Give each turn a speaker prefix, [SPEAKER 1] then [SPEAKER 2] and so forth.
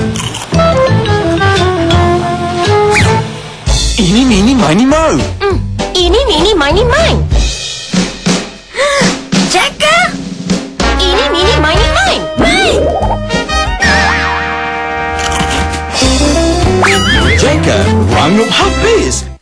[SPEAKER 1] Ini Mini Miny Mouse.
[SPEAKER 2] Ini Mini Miny Mine. Jacker. Ini Mini Miny Mine.
[SPEAKER 1] Jacker, ruang habis.